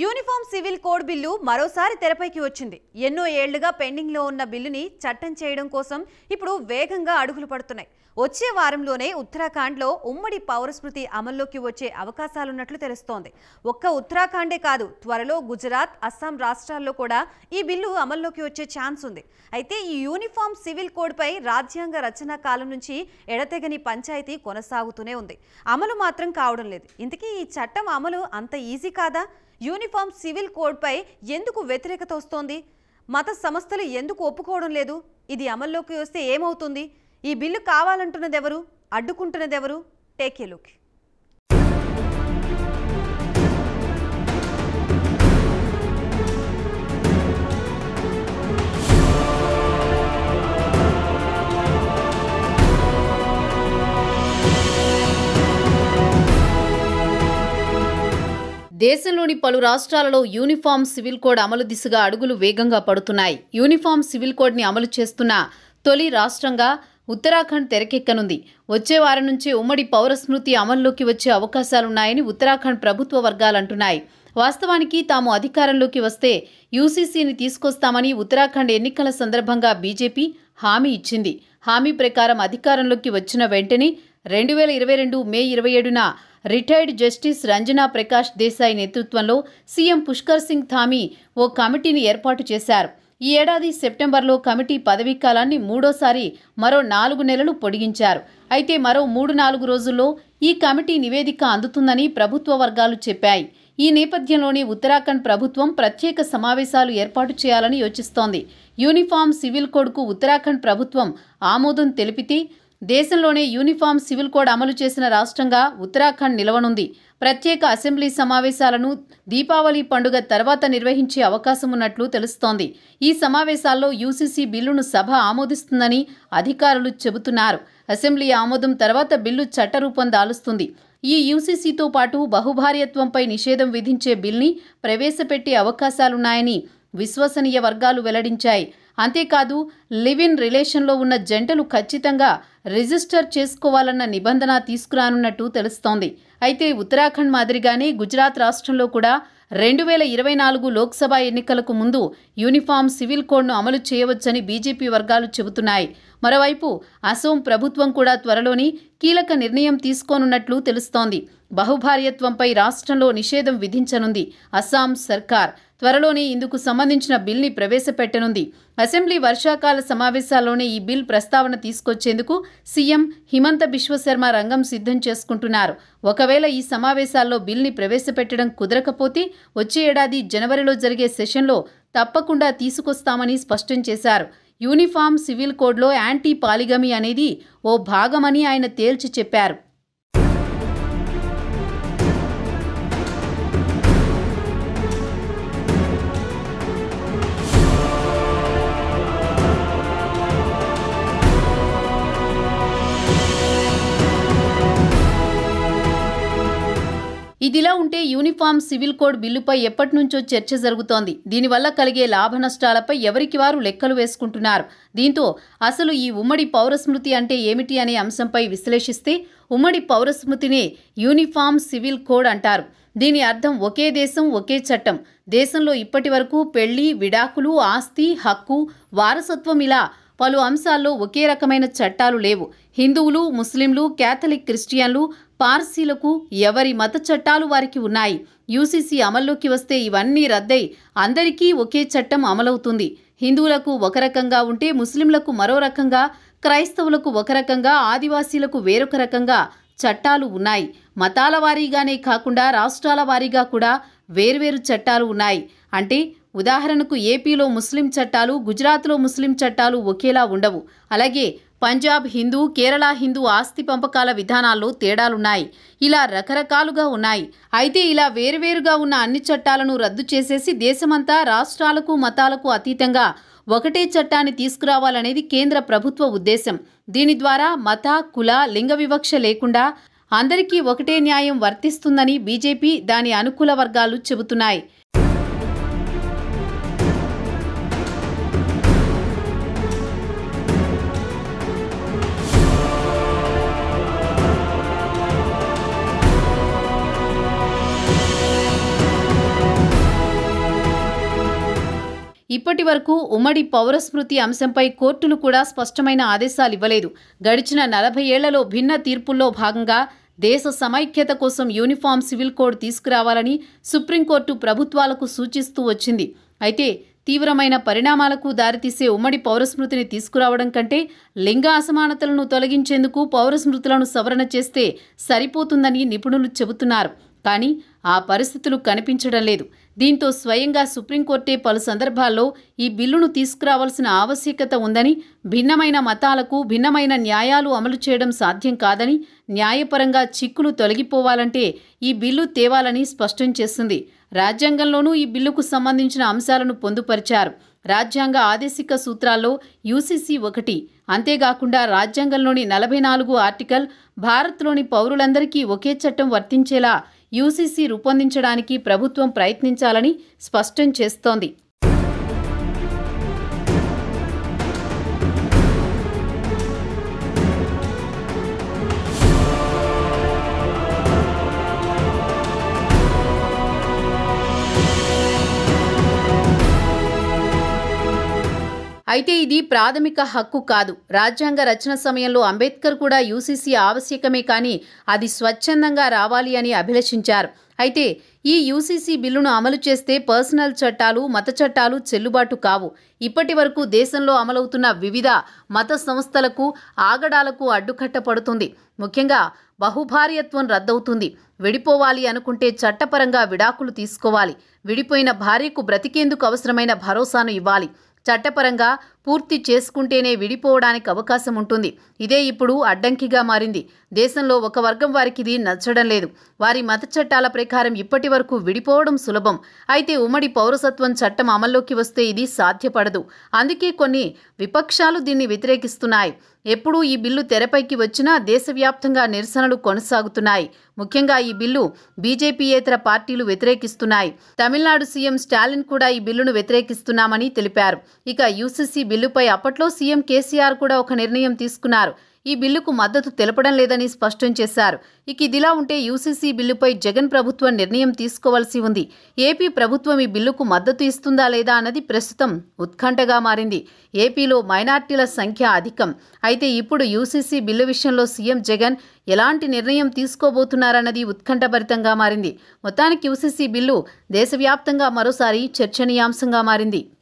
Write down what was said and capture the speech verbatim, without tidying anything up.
Uniform civil code bill మరోసారి తెరపైకి వచ్చింది. ఎన్నో ఏళ్లుగా పెండింగ్ లో ఉన్న బిల్లుని చట్టం చేయడం కోసం ఇప్పుడు వేగంగా అడుగులు పడుతున్నాయి. వచ్చే వారంలోనే ఉత్తరాఖండ్ లో ఉమ్మడి పౌరస్మృతి అమల్లోకి వచ్చే అవకాశాలున్నట్లు తెలుస్తోంది. ఒక్క ఉత్తరాఖండే కాదు, త్వరలో గుజరాత్, అస్సాం రాష్ట్రాల్లో కూడా ఈ బిల్లు అమల్లోకి వచ్చే ఛాన్స్ ఉంది. అయితే ఈ యూనిఫామ్ సివిల్ కోడ్ పై రాజ్యాంగ రచన కాలం నుంచి ఎడతెగని పంచాయతీ కొనసాగుతూనే ఉంది. అమలు మాత్రం కావడం లేదు. ఇంతకీ ఈ చట్టం అమలు అంత ఈజీ కాదా? యూనిఫామ్ సివిల్ కోడ్ పై ఎందుకు వ్యతిరేకత వస్తోంది? మత సంస్థలు ఎందుకు ఒప్పుకోవడం లేదు? ఇది అమల్లోకి వస్తే ఏమవుతుంది? ఈ బిల్లు కావాలంటున్నదెవరు, అడ్డుకుంటున్నదెవరు? Take a look. దేశంలోని పలు రాష్ట్రాలలో యూనిఫామ్ సివిల్ కోడ్ అమలు దిశగా అడుగులు వేగంగా పడుతున్నాయి. యూనిఫామ్ సివిల్ కోడ్ని అమలు చేస్తున్న తొలి రాష్ట్రంగా ఉత్తరాఖండ్ తెరకెక్కనుంది. వచ్చే వారం నుంచి ఉమ్మడి పౌరస్మృతి అమల్లోకి వచ్చే అవకాశాలున్నాయని ఉత్తరాఖండ్ ప్రభుత్వ వర్గాలంటున్నాయి. వాస్తవానికి తాము అధికారంలోకి వస్తే యూసీసీని తీసుకొస్తామని ఉత్తరాఖండ్ ఎన్నికల సందర్భంగా బీజేపీ హామీ ఇచ్చింది. హామీ ప్రకారం అధికారంలోకి వచ్చిన వెంటనే రెండు వేల ఇరవై రెండు మే ఇరవై ఏడున రిటైర్డ్ జస్టిస్ రంజనా ప్రకాష్ దేశాయ్ నేతృత్వంలో సీఎం పుష్కర్ సింగ్ ధామీ ఓ కమిటీని ఏర్పాటు చేశారు. ఈ ఏడాది సెప్టెంబర్లో కమిటీ పదవీకాలాన్ని మూడోసారి మరో నాలుగు నెలలు పొడిగించారు. అయితే మరో మూడు నాలుగు రోజుల్లో ఈ కమిటీ నివేదిక అందుతుందని ప్రభుత్వ వర్గాలు చెప్పాయి. ఈ నేపథ్యంలోనే ఉత్తరాఖండ్ ప్రభుత్వం ప్రత్యేక సమావేశాలు ఏర్పాటు చేయాలని యోచిస్తోంది. యూనిఫామ్ సివిల్ కోడ్కు ఉత్తరాఖండ్ ప్రభుత్వం ఆమోదం తెలిపితే దేశంలోనే యూనిఫామ్ సివిల్ కోడ్ అమలు చేసిన రాష్ట్రంగా ఉత్తరాఖండ్ నిలవనుంది. ప్రత్యేక అసెంబ్లీ సమావేశాలను దీపావళి పండుగ తర్వాత నిర్వహించే అవకాశం ఉన్నట్లు తెలుస్తోంది. ఈ సమావేశాల్లో యూసీసీ బిల్లును సభ ఆమోదిస్తుందని అధికారులు చెబుతున్నారు. అసెంబ్లీ ఆమోదం తర్వాత బిల్లు చట్టరూపం దాలుస్తుంది. ఈ యూసీసీతో పాటు బహుభార్యత్వంపై నిషేధం విధించే బిల్ని ప్రవేశపెట్టే అవకాశాలున్నాయని విశ్వసనీయ వర్గాలు వెల్లడించాయి. అంతేకాదు, లివ్ ఇన్ రిలేషన్లో ఉన్న జంటలు ఖచ్చితంగా రిజిస్టర్ చేసుకోవాలన్న నిబంధన తీసుకురానున్నట్టు తెలుస్తోంది. అయితే ఉత్తరాఖండ్ మాదిరిగానే గుజరాత్ రాష్ట్రంలో కూడా రెండు వేల ఇరవై నాలుగు లోక్సభ ఎన్నికలకు ముందు యూనిఫామ్ సివిల్ కోడ్ను అమలు చేయవచ్చని బీజేపీ వర్గాలు చెబుతున్నాయి. మరోవైపు అసోం ప్రభుత్వం కూడా త్వరలోని కీలక నిర్ణయం తీసుకోనున్నట్లు తెలుస్తోంది. బహుభార్యత్వంపై రాష్ట్రంలో నిషేధం విధించనుంది అస్సాం సర్కార్. త్వరలోనే ఇందుకు సంబంధించిన బిల్ని ప్రవేశపెట్టనుంది. అసెంబ్లీ వర్షాకాల సమావేశాల్లోనే ఈ బిల్ ప్రస్తావన తీసుకొచ్చేందుకు సీఎం హిమంత బిశ్వశర్మ రంగం సిద్ధం చేసుకుంటున్నారు. ఒకవేళ ఈ సమావేశాల్లో బిల్ని ప్రవేశపెట్టడం కుదరకపోతే వచ్చే ఏడాది జనవరిలో జరిగే సెషన్లో తప్పకుండా తీసుకొస్తామని స్పష్టం చేశారు. యూనిఫామ్ సివిల్ కోడ్లో యాంటీ పాలిగమీ అనేది ఓ భాగమని ఆయన తేల్చి చెప్పారు. ఇదిలా ఉంటే యూనిఫామ్ సివిల్ కోడ్ బిల్లుపై ఎప్పటి నుంచో చర్చ జరుగుతోంది. దీనివల్ల కలిగే లాభ నష్టాలపై ఎవరికి వారు లెక్కలు వేసుకుంటున్నారు. దీంతో అసలు ఈ ఉమ్మడి పౌరస్మృతి అంటే ఏమిటి అనే అంశంపై విశ్లేషిస్తే ఉమ్మడి పౌరస్మృతినే యూనిఫామ్ సివిల్ కోడ్ అంటారు. దీని అర్థం ఒకే దేశం, ఒకే చట్టం. దేశంలో ఇప్పటి వరకు పెళ్లి, విడాకులు, ఆస్తి హక్కు, వారసత్వం ఇలా పలు అంశాల్లో ఒకే రకమైన చట్టాలు లేవు. హిందువులు, ముస్లింలు, కేథలిక్, క్రిస్టియన్లు, పార్సీలకు ఎవరి మత చట్టాలు వారికి ఉన్నాయి. యూసీసీ అమల్లోకి వస్తే ఇవన్నీ రద్దై అందరికీ ఒకే చట్టం అమలవుతుంది. హిందువులకు ఒక రకంగా ఉంటే ముస్లింలకు మరో రకంగా, క్రైస్తవులకు ఒక రకంగా, ఆదివాసీలకు వేరొక రకంగా చట్టాలు ఉన్నాయి. మతాల వారీగానే కాకుండా రాష్ట్రాల వారీగా కూడా వేర్వేరు చట్టాలు ఉన్నాయి. అంటే ఉదాహరణకు ఏపీలో ముస్లిం చట్టాలు, గుజరాత్లో ముస్లిం చట్టాలు ఒకేలా ఉండవు. అలాగే పంజాబ్ హిందూ, కేరళ హిందూ ఆస్తి పంపకాల విధానాల్లో తేడాలున్నాయి. ఇలా రకరకాలుగా ఉన్నాయి. అయితే ఇలా వేరువేరుగా ఉన్న అన్ని చట్టాలను రద్దు చేసేసి దేశమంతా రాష్ట్రాలకు, మతాలకు అతీతంగా ఒకటే చట్టాన్ని తీసుకురావాలనేది కేంద్ర ప్రభుత్వ ఉద్దేశం. దీని ద్వారా మత, కుల, లింగ వివక్ష లేకుండా అందరికీ ఒకటే న్యాయం వర్తిస్తుందని బీజేపీ, దాని అనుకూల వర్గాలు చెబుతున్నాయి. ఇప్పటి వరకు ఉమ్మడి పౌరస్మృతి అంశంపై కోర్టులు కూడా స్పష్టమైన ఆదేశాలు ఇవ్వలేదు. గడిచిన నలభై ఏళ్లలో భిన్న తీర్పుల్లో భాగంగా దేశ సమైక్యత కోసం యూనిఫామ్ సివిల్ కోడ్ తీసుకురావాలని సుప్రీంకోర్టు ప్రభుత్వాలకు సూచిస్తూ వచ్చింది. అయితే తీవ్రమైన పరిణామాలకు దారితీసే ఉమ్మడి పౌరస్మృతిని తీసుకురావడం కంటే లింగ అసమానతలను తొలగించేందుకు పౌరస్మృతులను సవరణ చేస్తే సరిపోతుందని నిపుణులు చెబుతున్నారు. కానీ ఆ పరిస్థితులు కనిపించడం లేదు. దీంతో స్వయంగా సుప్రీంకోర్టే పలు సందర్భాల్లో ఈ బిల్లును తీసుకురావాల్సిన ఆవశ్యకత ఉందని, భిన్నమైన మతాలకు భిన్నమైన న్యాయాలు అమలు చేయడం సాధ్యం కాదని, న్యాయపరంగా చిక్కులు తొలగిపోవాలంటే ఈ బిల్లు తేవాలని స్పష్టం చేస్తుంది. రాజ్యాంగంలోనూ ఈ బిల్లుకు సంబంధించిన అంశాలను పొందుపరిచారు. రాజ్యాంగ ఆదేశిక సూత్రాల్లో యూసీసీ ఒకటి. అంతేకాకుండా రాజ్యాంగంలోని నలభై నాలుగు ఆర్టికల్ భారత్లోని పౌరులందరికీ ఒకే చట్టం వర్తించేలా యూసీసీ రూపొందించడానికి ప్రభుత్వం ప్రయత్నించాలని స్పష్టం చేస్తోంది. అయితే ఇది ప్రాథమిక హక్కు కాదు. రాజ్యాంగ రచన సమయంలో అంబేద్కర్ కూడా యూసీసీ ఆవశ్యకమే కానీ అది స్వచ్ఛందంగా రావాలి అని అభిలషించారు. అయితే ఈ యూసీసీ బిల్లును అమలు చేస్తే పర్సనల్ చట్టాలు, మత చట్టాలు చెల్లుబాటు కావు. ఇప్పటి వరకు దేశంలో అమలవుతున్న వివిధ మత సంస్థలకు, ఆగడాలకు అడ్డుకట్ట పడుతుంది. ముఖ్యంగా బహుభార్యత్వం రద్దవుతుంది. విడిపోవాలి అనుకుంటే చట్టపరంగా విడాకులు తీసుకోవాలి. విడిపోయిన భార్యకు బ్రతికేందుకు అవసరమైన భరోసాను ఇవ్వాలి. చట్టపరంగా పూర్తి చేసుకుంటేనే విడిపోవడానికి అవకాశం ఉంటుంది. ఇదే ఇప్పుడు అడ్డంకిగా మారింది. దేశంలో ఒక వర్గం వారికి ఇది నచ్చడం లేదు. వారి మత చట్టాల ప్రకారం ఇప్పటి వరకు విడిపోవడం సులభం. అయితే ఉమ్మడి పౌరసత్వం చట్టం అమల్లోకి వస్తే ఇది సాధ్యపడదు. అందుకే కొన్ని విపక్షాలు దీన్ని వ్యతిరేకిస్తున్నాయి. ఎప్పుడూ ఈ బిల్లు తెరపైకి వచ్చినా దేశవ్యాప్తంగా నిరసనలు కొనసాగుతున్నాయి. ముఖ్యంగా ఈ బిల్లు బీజేపీయేతర పార్టీలు వ్యతిరేకిస్తున్నాయి. తమిళనాడు సీఎం స్టాలిన్ కూడా ఈ బిల్లును వ్యతిరేకిస్తున్నామని తెలిపారు. ఇక యూసీసీ బిల్లుపై అప్పట్లో సీఎం కేసీఆర్ కూడా ఒక నిర్ణయం తీసుకున్నారు. ఈ బిల్లుకు మద్దతు తెలపడం లేదని స్పష్టం చేశారు. ఇక ఇదిలా ఉంటే యూసీసీ బిల్లుపై జగన్ ప్రభుత్వం నిర్ణయం తీసుకోవాల్సి ఉంది. ఏపీ ప్రభుత్వం ఈ బిల్లుకు మద్దతు ఇస్తుందా లేదా అన్నది ప్రస్తుతం ఉత్కంఠగా మారింది. ఏపీలో మైనార్టీల సంఖ్య అధికం. అయితే ఇప్పుడు యూసీసీ బిల్లు విషయంలో సీఎం జగన్ ఎలాంటి నిర్ణయం తీసుకోబోతున్నారన్నది ఉత్కంఠభరితంగా మారింది. మొత్తానికి యూసీసీ బిల్లు దేశవ్యాప్తంగా మరోసారి చర్చనీయాంశంగా మారింది.